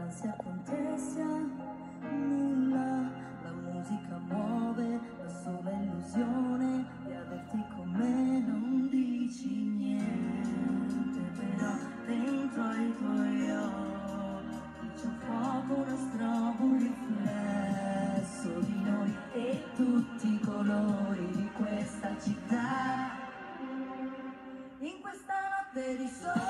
l'ansia contessa nulla, la musica muove la sola illusione di averti con me, non dici niente, però dentro ai tuoi occhi c'è un fuoco, una strobo, un riflesso di noi e tutti i colori di questa città, in questa notte di sole.